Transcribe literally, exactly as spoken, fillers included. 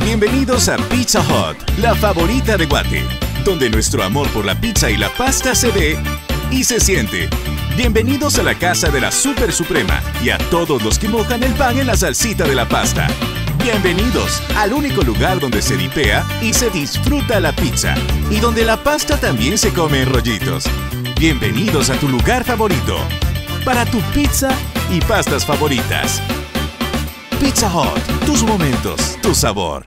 Bienvenidos a Pizza Hut, la favorita de Guate, donde nuestro amor por la pizza y la pasta se ve y se siente. Bienvenidos a la casa de la Super Suprema y a todos los que mojan el pan en la salsita de la pasta. Bienvenidos al único lugar donde se dipea y se disfruta la pizza y donde la pasta también se come en rollitos. Bienvenidos a tu lugar favorito para tu pizza y pastas favoritas. Pizza Hut, tus momentos, tu sabor.